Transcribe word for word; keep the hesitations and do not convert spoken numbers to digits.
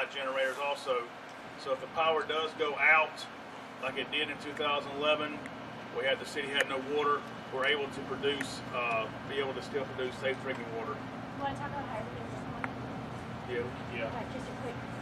satellite generators also. So if the power does go out, like it did in two thousand eleven, we had the city had no water. We're able to produce, uh, be able to still produce safe drinking water. You want to talk about hydrogen? Yeah, yeah. Like just a quick